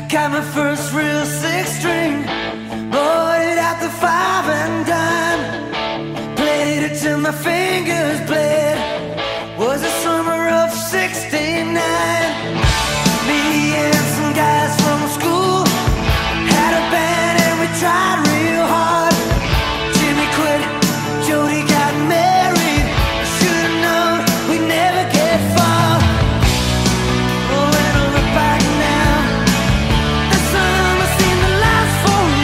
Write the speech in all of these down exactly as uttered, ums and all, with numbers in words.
Got my first real six string, bought it at the five and dime, played it till my fingers bled. Was the summer of sixty-nine. Me and some guys from school had a band and we tried real hard. Jimmy quit, Jody got married. Should've known we'd never get far. Oh, when I look back now, the summer seemed to last forever.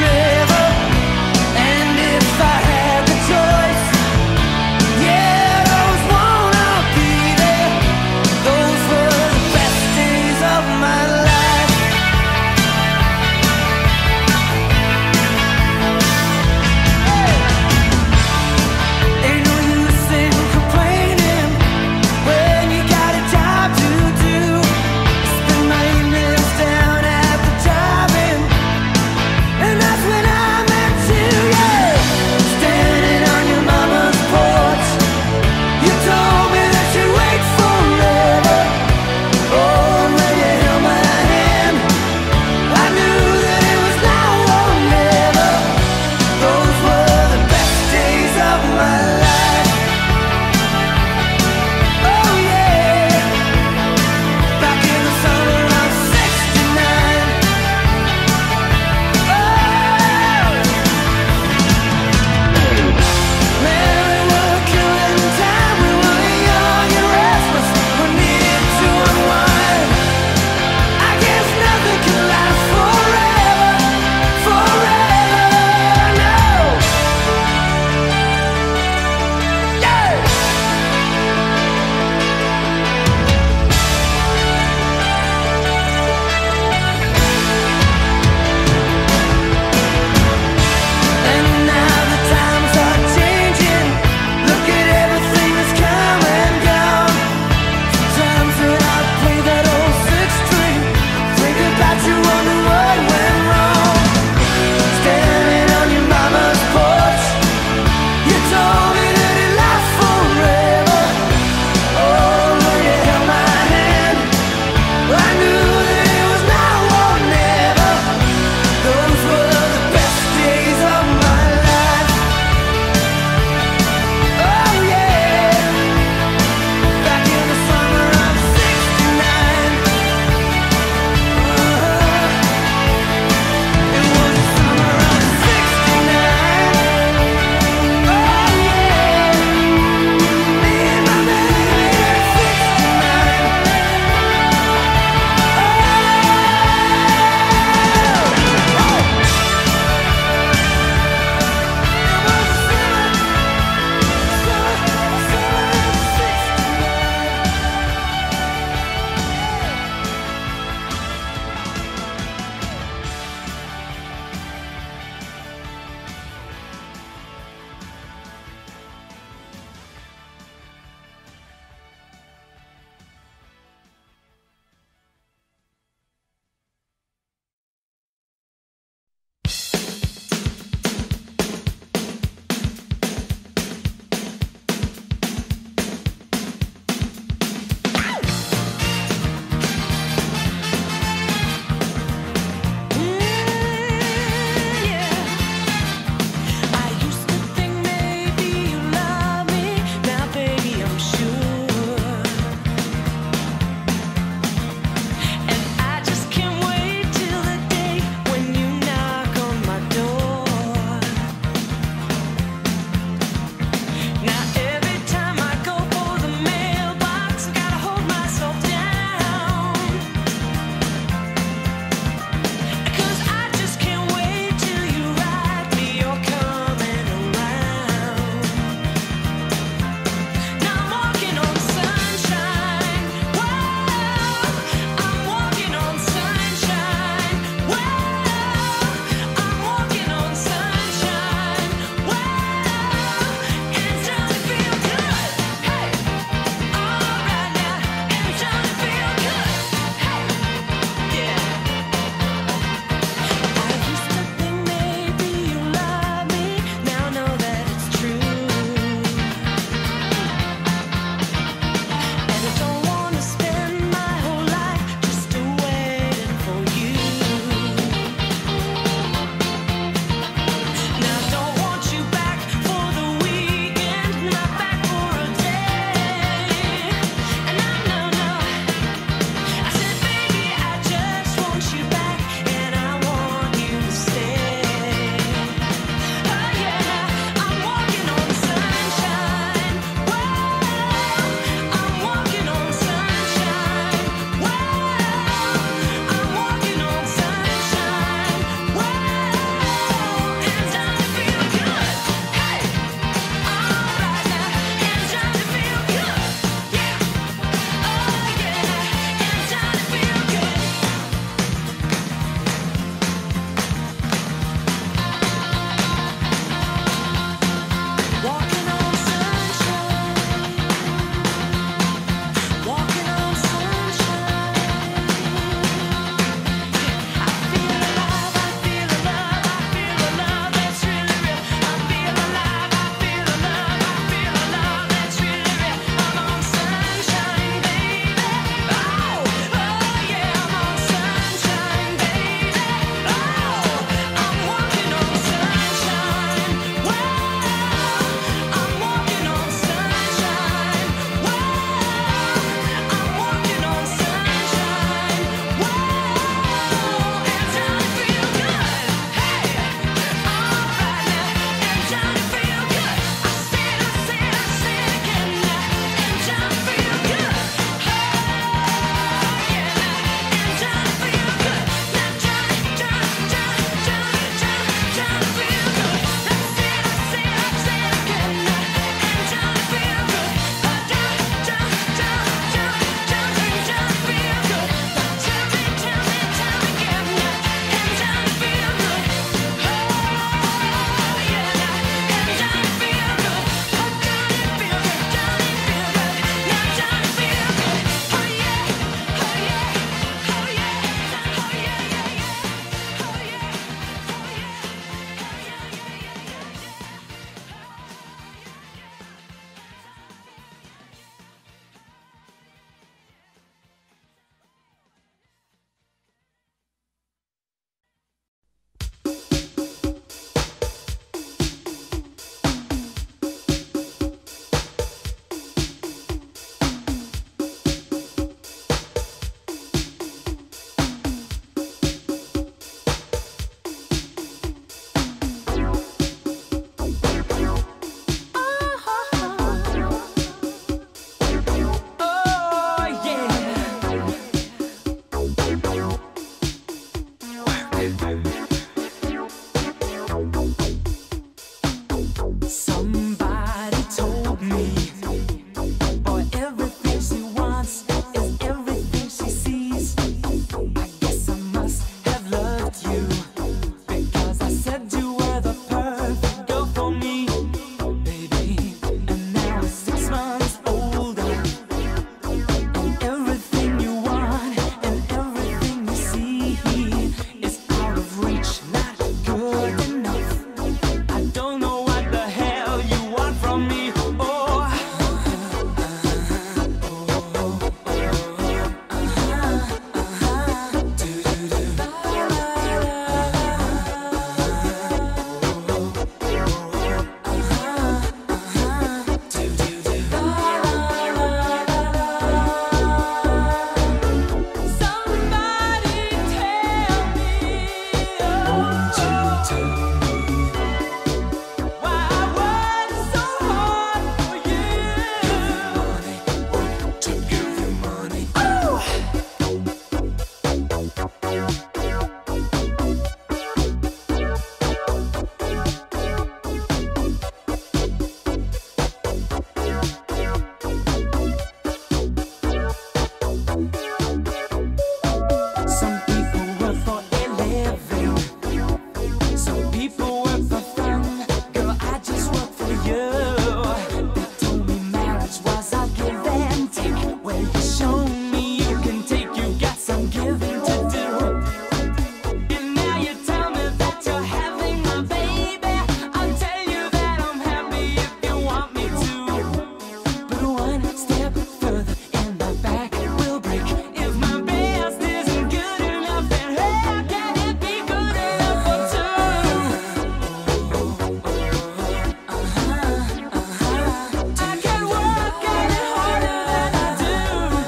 I can work at it harder than I do.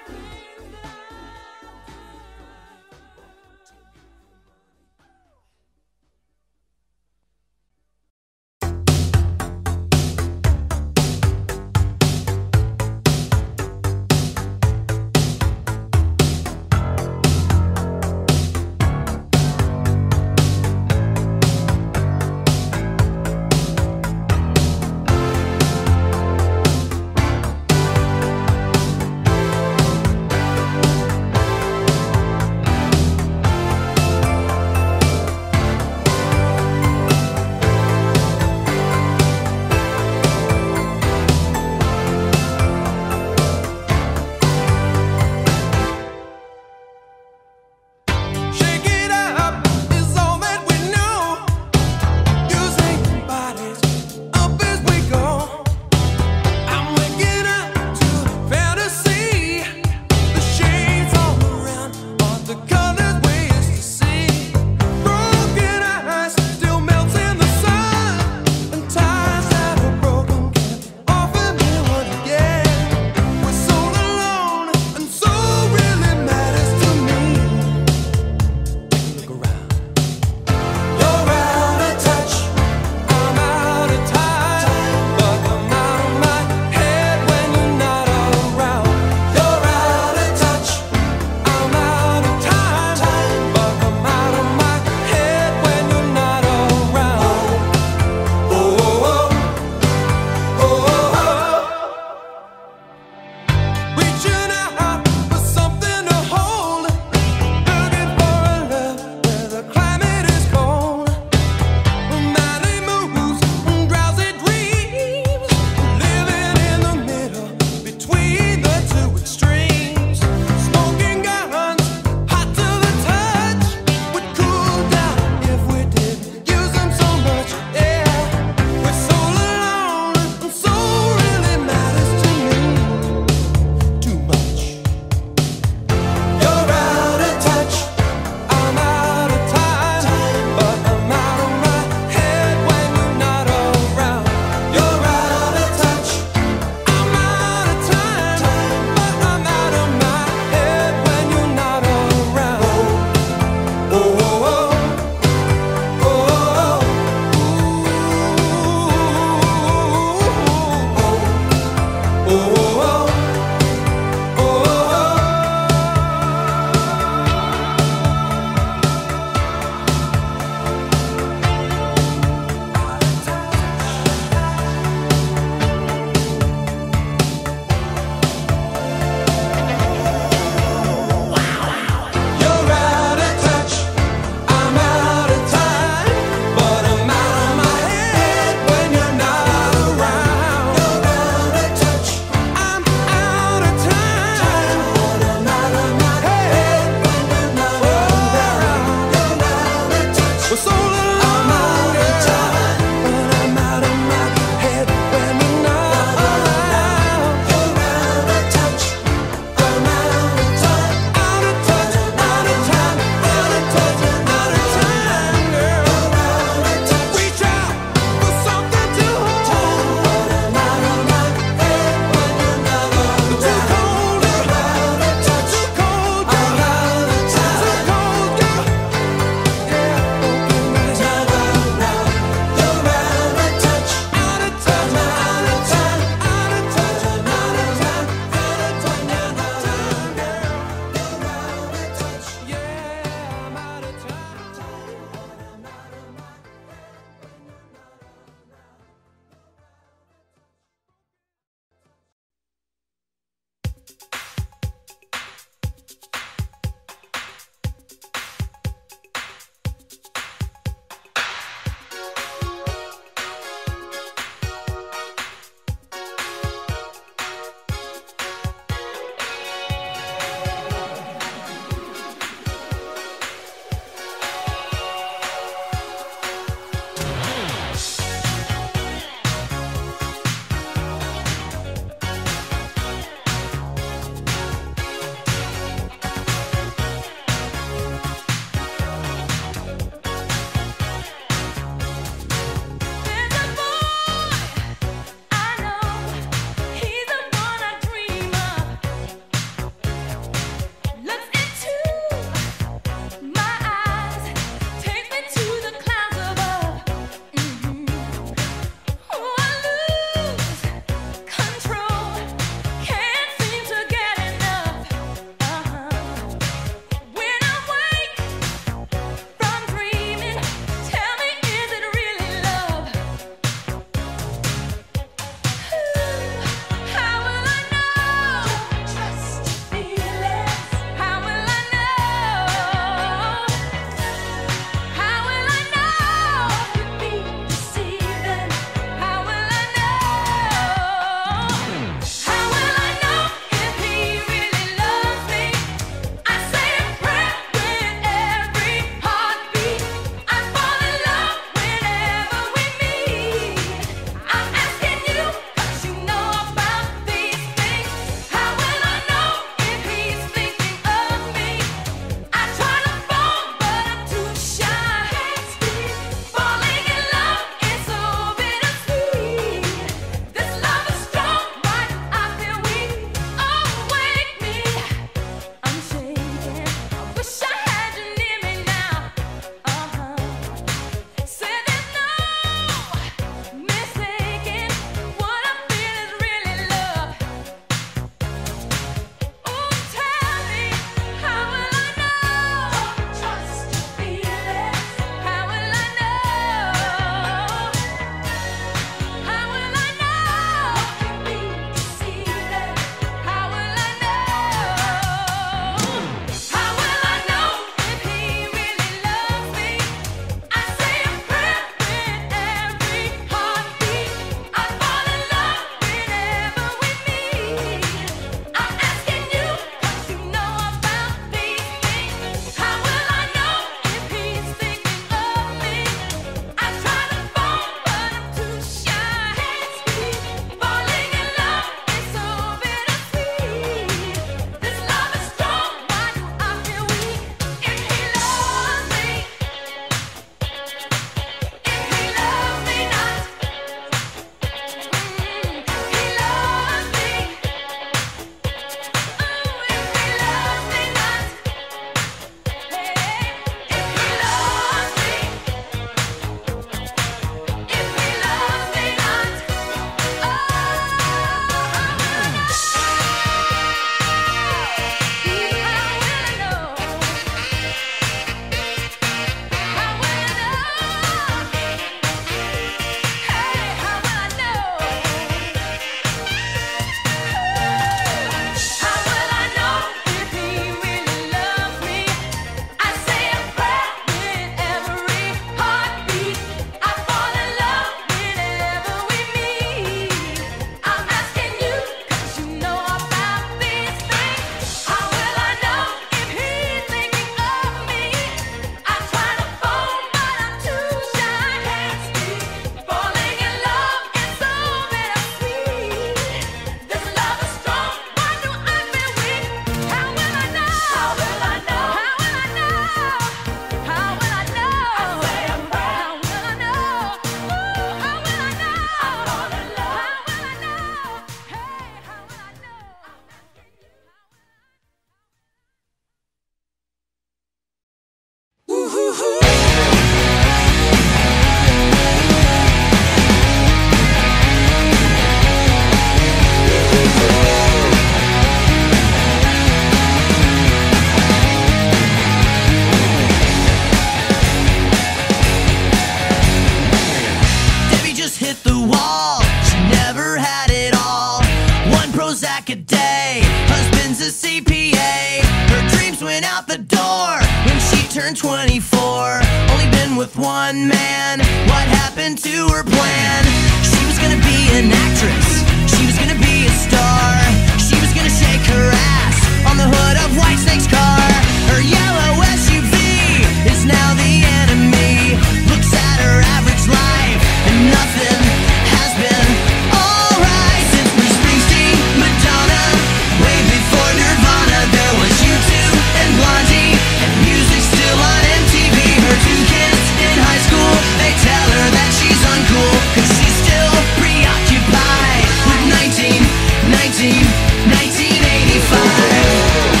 one man. What happened to her plan? She was gonna be an actress, she was gonna be a star, she was gonna shake her ass on the hood of Whitesnake's car. Her yellow S U V is now the enemy. Looks at her average life and nothing has been alright. Since Bruce Springsteen, Madonna, way before Nirvana, there was U two and Blondie, and music still on M T V. Her two kids in high school, they tell her that she's uncool, cause she's still preoccupied with nineteen, nineteen, nineteen eighty-five.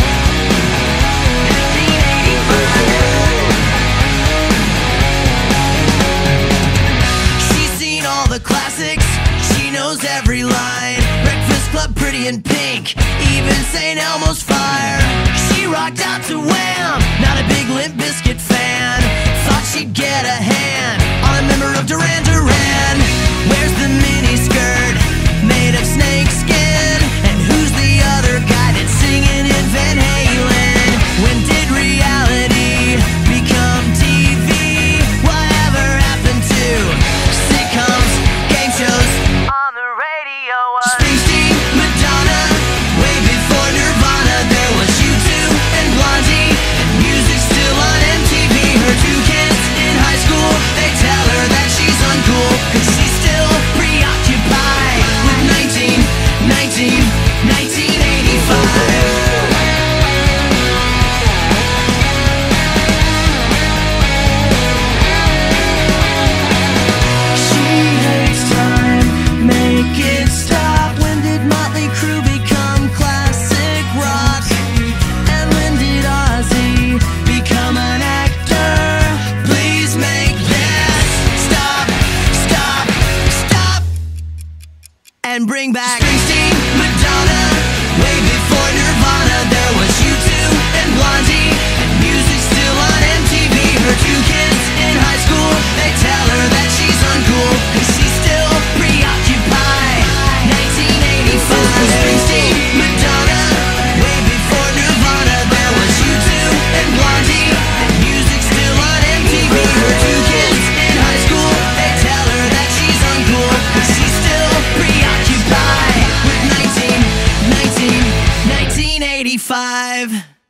She's seen all the classics, she knows every line. Breakfast Club, Pretty in Pink, even Saint Elmo's Fire. She rocked out to Wham, not a big Limp Bizkit fan. Thought she'd get a hand on a member of Duran Duran. Where's the mini skirt made of snake skin? And who's the other guy that's singing in Van Halen? When did reality become T V? Whatever happened to sitcoms, game shows on the radio? Springsteen, Madonna, way before Nirvana, there was U two and Blondie, and music still on M T V. Her two kids in high school, they tell her that she's uncool, cause she's still preoccupied with nineteen, nineteen, nineteen eighty-five. She hates time, make it stop. When did Motley Crue become classic rock? And when did Ozzy become an actor? Please make this stop, stop, stop, and bring back Springsteen, Madonna, way before Nirvana, there was U two and Blondie, and music still on M T V. Her two kids in high school, they tell her that she's uncool, cause she's still preoccupied. nineteen eighty-five. Springsteen, Madonna, way before Nirvana, there was U two and Blondie, and music still on M T V. Her two kids in high school, they tell her that she's uncool, cause she's still preoccupied with nineteen, nineteen, nineteen eighty-five.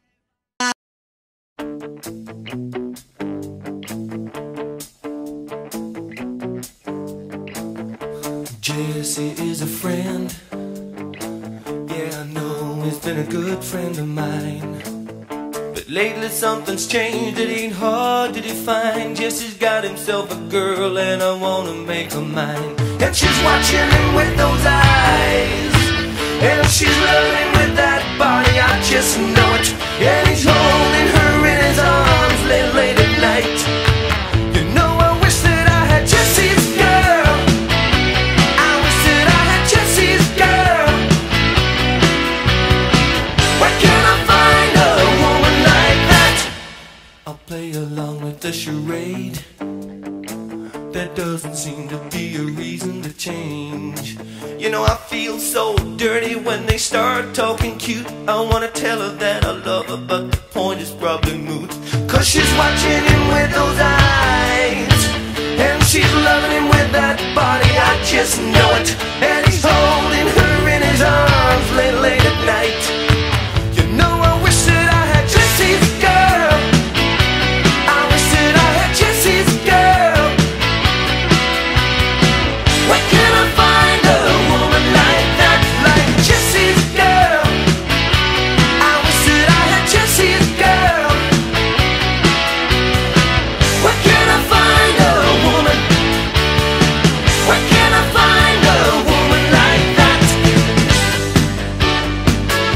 Jesse is a friend. Yeah, I know he's been a good friend of mine. But lately something's changed, it ain't hard to define. Jesse's got himself a girl and I wanna make her mine. And she's watching him with those eyes, and she's loving with that body, I just know it. And he's holding her in his arms late, late at night. You know I wish that I had Jesse's girl. I wish that I had Jesse's girl. Where can I find a woman like that? I'll play along with the charade. There doesn't seem to be a reason to change. You know I feel so dirty when they start talking cute. I wanna tell her that I love her, but the point is probably moot. Cause she's watching him with those eyes, and she's loving him with that body, I just know it. And he's holding her in his arms late, late at night. You know I wish that I had Jesse's girl. I wish that I had Jesse's girl. Where can I find a woman like that, like Jesse's girl? I wish that I had Jesse's girl. Where can I find a woman? Where can I find a woman like that?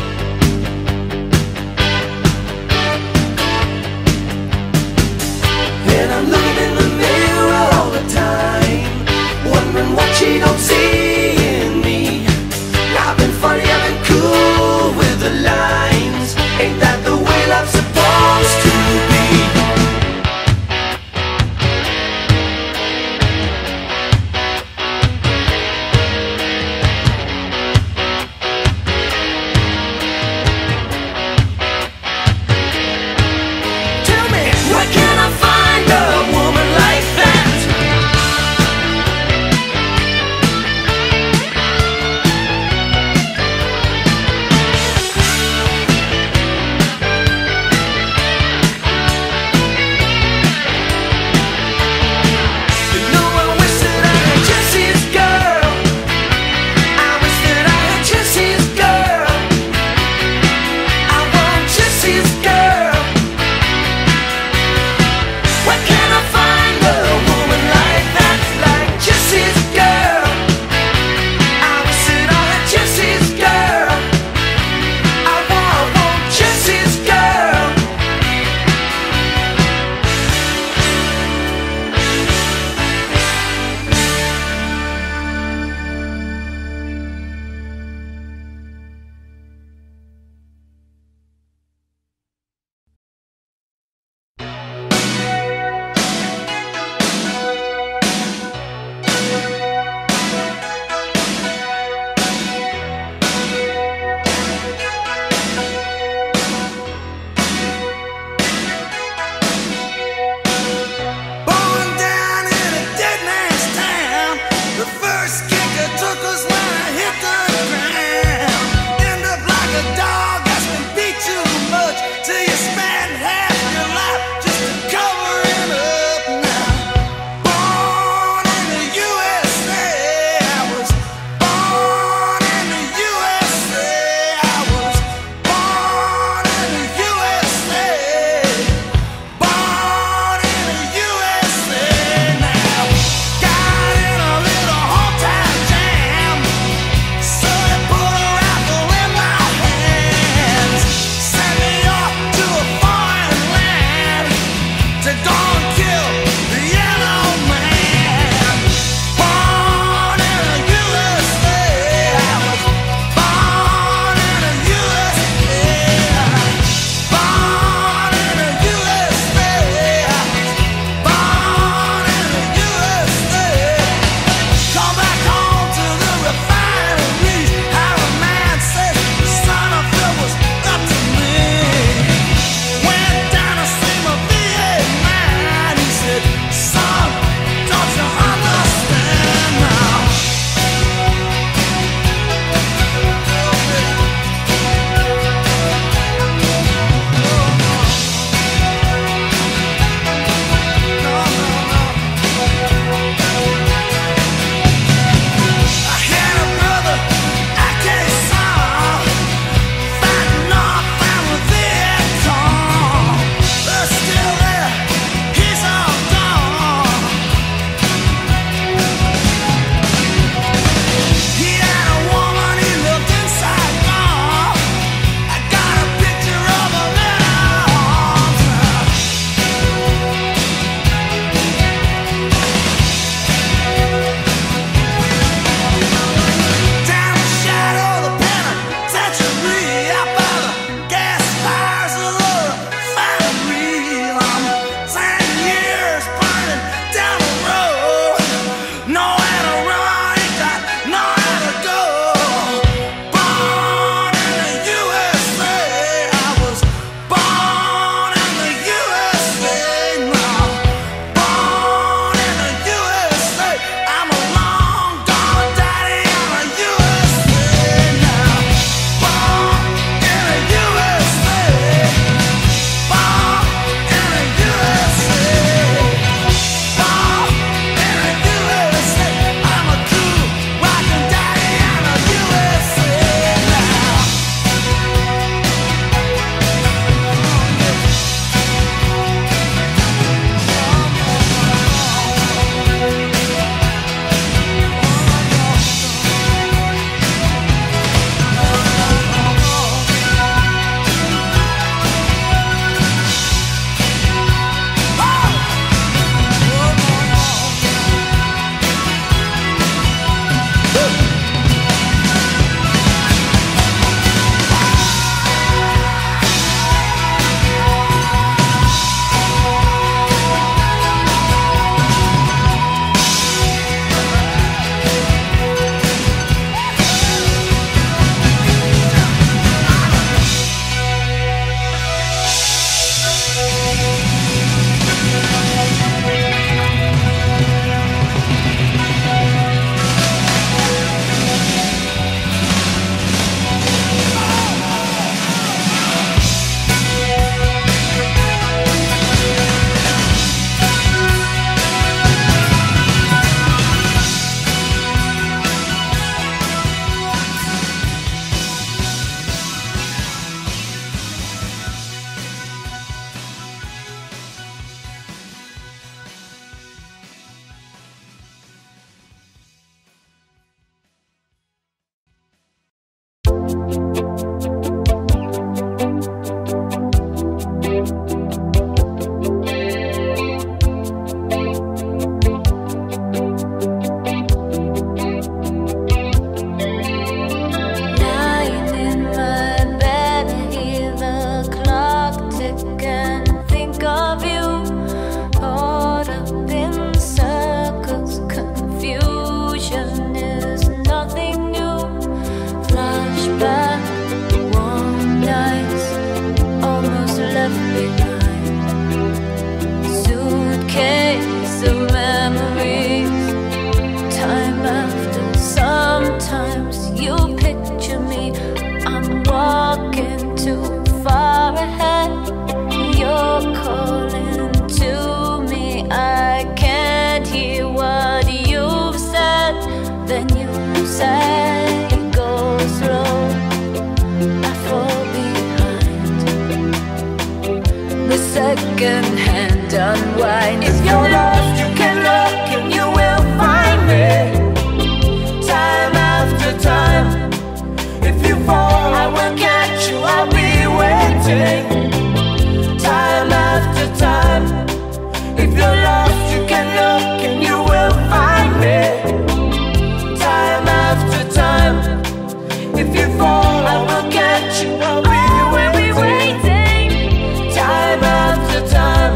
second-hand unwind. If you're lost, you can look and you will find me. Time after time. If you fall, I will catch you, I'll be waiting. Time after time. If you're lost, you can look and you will find me. Time after time. If you fall, I will catch you, I'll be waiting. Time after time.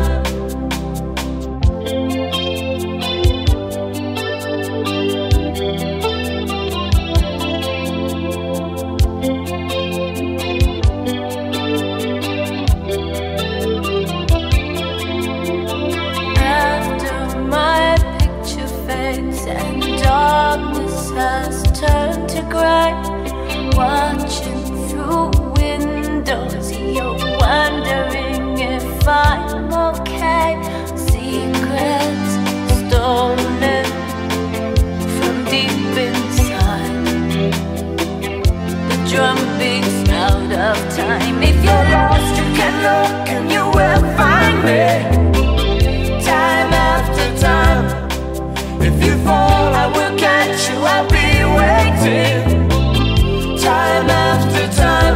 After my picture fades and darkness has turned to grey, watching through windows, you're wondering if I'm okay. Secrets stolen from deep inside. The drum beats out of time. If you're lost, you can look and you will find me. Time after time. If you fall, I will catch you, I'll be waiting. Time after time.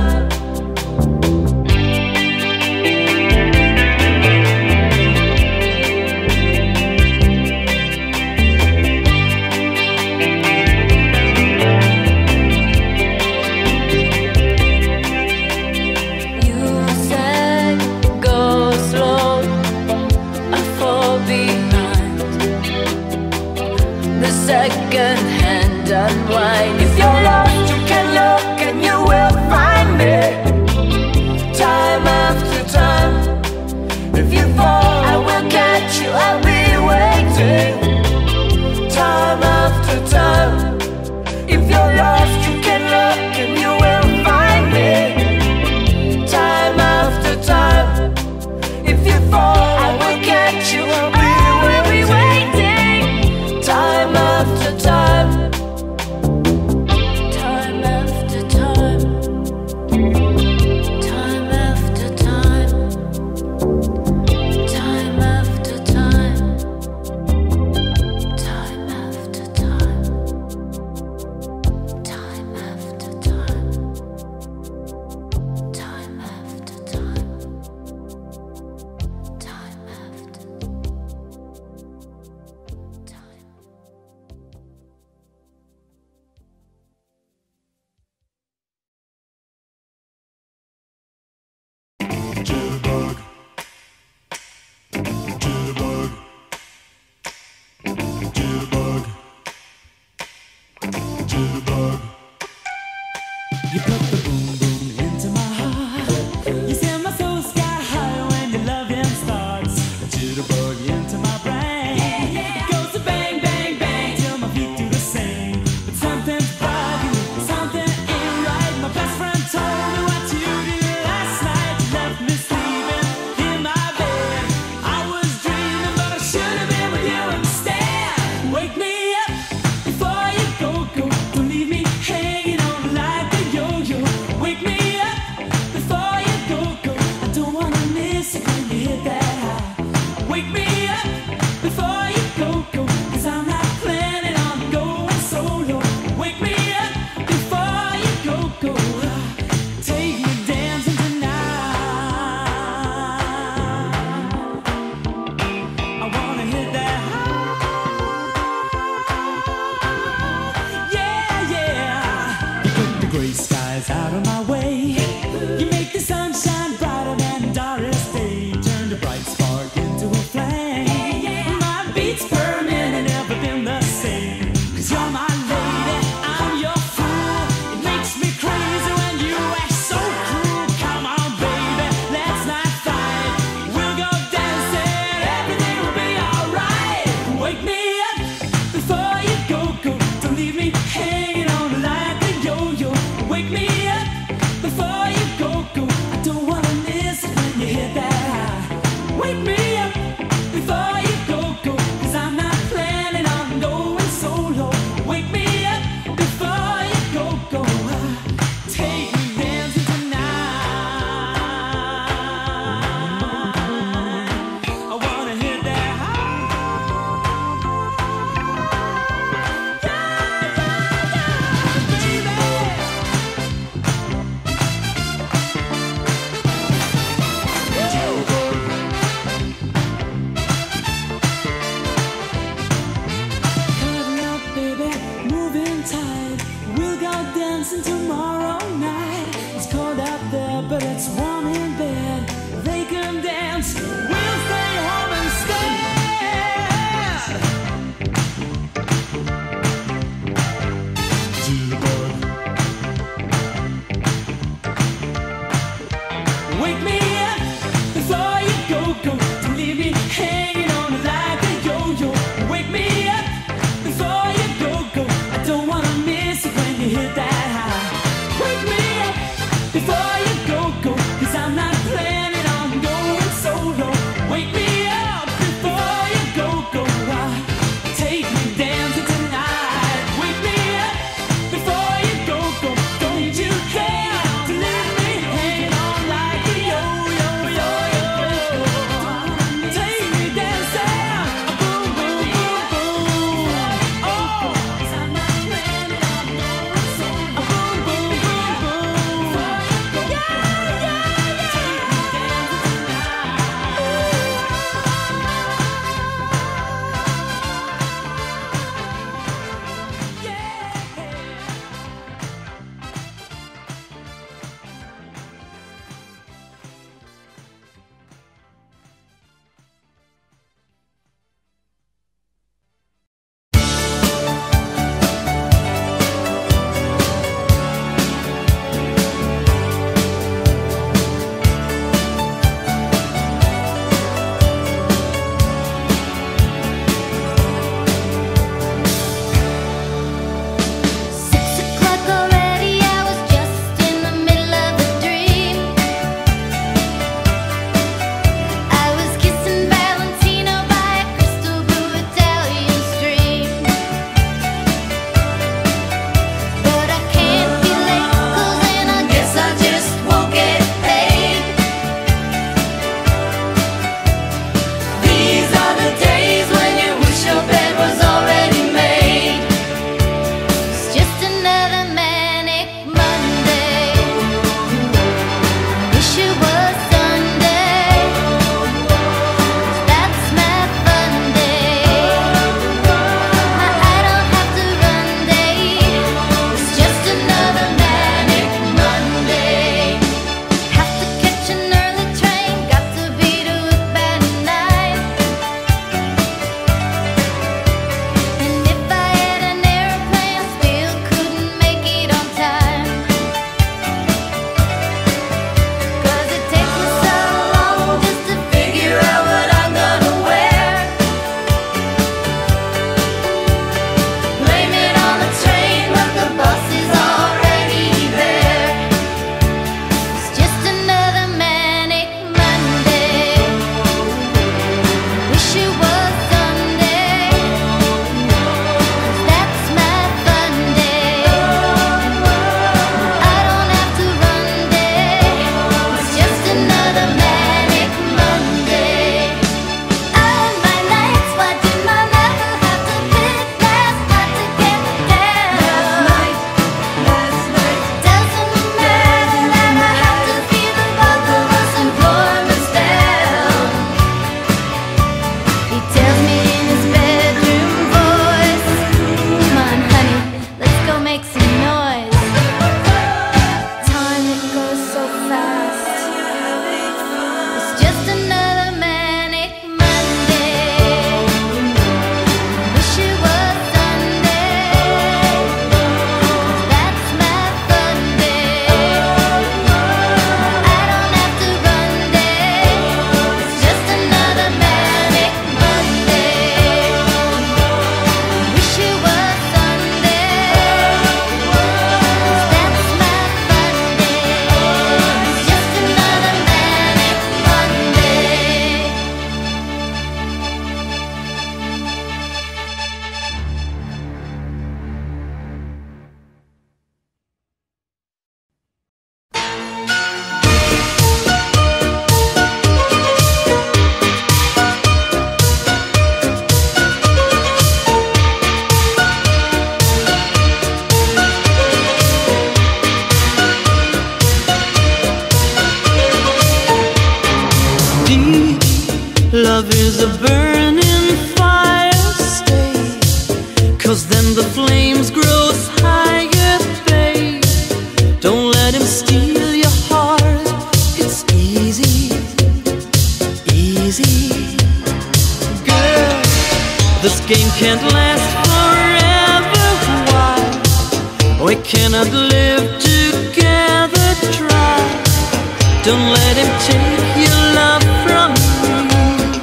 You said go slow, I fall behind. The second-hand unwind. If you're lost, you can look and you will find me. Time after time. If you fall, I will catch you, I'll be waiting. Time after time. If you're lost, you can look and you will find me. Time after time. If you fall, I will catch you, I'll be waiting. Time after time. Time after time. Time after time. Time after time. Time after time. Time after time. Time after time. Time after time. Jitterbug. Jitterbug. Jitterbug. Jitterbug. You put the boom boom into my heart. You send my soul sky high when your loving starts. A jitterbug into my brain. It goes to bang bang bang till my feet do the same. But something's bugging, something ain't right. My best friend told me what you did last night. You left me sleeping in my bed. I was dreaming, but I should have been with you instead. Wake me up before you go go. Don't leave me hanging on like a yo-yo. Wake me up before you go go. I don't wanna miss it when you hit that high. Wake me up before you go go. 'Cause I'm not planning on going solo. Wake me up before you go go. Take me dancing tonight. I wanna hit that high. Yeah, yeah. You put the gray skies out of my way. You make the sunshine brighter than Doris Day. Turn the bright spark into a flame. My beats per minute never been the same. 'Cause you're my lady, I'm your fool. It makes me crazy when you act so cruel. Come on, baby, let's not fight. We'll go dancing, everything will be alright. Wake me up before you go go. Don't leave me hanging on like a yo-yo. Wake me up before you go go. I don't wanna miss it when you hit that high. Wake me up before you go go. 'Cause I'm not planning on going solo. Wake me up before you go go. Take me dancing tonight. wake me up before you go, go. Don't leave me hanging on like a yo-yo. Wake me up before you go, go. I don't wanna miss it when you hit that high. Wake me up before you go, go. Cause I'm not planning on going solo. Wake me up before you go, go. Uh, take me dancing tonight. Wake me up before you go, go. Don't need you care to leave me hanging on like a yo-yo, yo-yo. Take me dancing, boom, boom, boom, boom. Oh, 'cause I'm not planning on going solo. Boom, boom, boom, boom. Yeah, yeah, yeah. Take me dancing tonight. Six o'clock already, I was just in the middle of a dream. I was kissing Valentino by a crystal blue Italian stream. But I can't be late, 'cause then I guess I just won't get paid. These are the days when you wish your bed was already made. It's just another manic Monday. Wish it was Sunday. That's my fun day. My I don't have to run day. It's just another manic Monday. Have to catch an early train. Got to be to it by nine. And if I had an airplane, still couldn't make it on time. 'Cause it takes me so long just to figure out what I'm gonna wear. Blame it on the train, but the bus is already there. It's just another manic Monday. Wish it was Sunday. 'Cause that's my fun day. I don't have to run day. It's just another manic Monday. All my nights watching my never have to pick last night to get down. Last night, doesn't matter that I have to keep the both of us employments down. He tells me in his bedroom voice, come on honey, let's go make some noise. Time, it goes so fast. It's just another manic Monday. Wish it was Sunday. That's my fun day. I don't have to run day. It's just another manic Monday. Wish it was Sunday. That's my fun day. It's just another manic Monday. Deep love is a burning fire, stay. 'Cause then the flames grows higher, babe. Don't let him steal your heart. It's easy, easy. Girl, this game can't last forever. Why? We cannot live together. Try Don't let him take your love from me.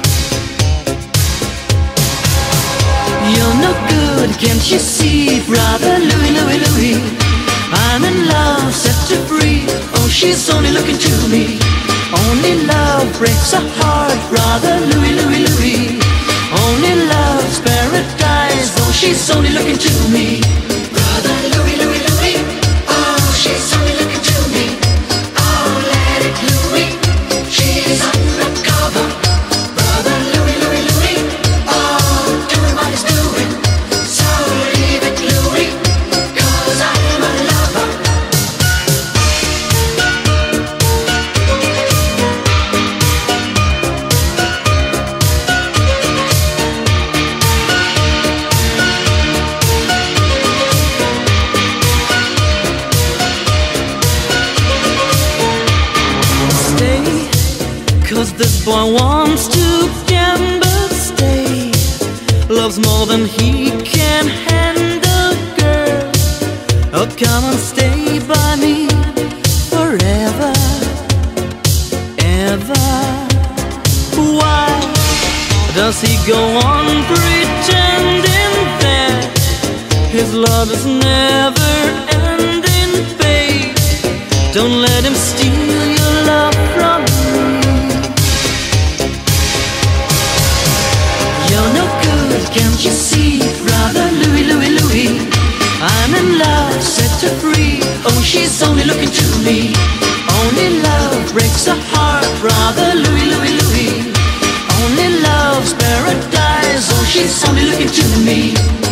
You're no good, can't you see, brother Louie, Louie, Louie? I'm in love, set her free. Oh, she's only looking to me. Only love breaks a heart, brother Louie, Louie, Louie. Only love's paradise. Oh, she's only looking to me. Brother Louie, Louie, Louie. Oh, she's only looking to me. Oh, let it Louie. She's undercover. Brother Louie, Louie, Louie. Oh, doing what he's doing. So leave it Louie, 'cause I'm a lover. Stay, 'cause this boy wants to gamble. Stay, loves more than he can handle, girl. Oh, come and stay by me forever, ever. Why does he go on pretending that his love is never ending, babe? Don't let him steal your love from me. You're no good, can't you see, brother Louie, Louie, Louie? I'm in love, set her free. Oh, she's only looking to me. Only love breaks a heart, brother Louie, Louie, Louie. Only love's paradise. Oh, she's only looking to me.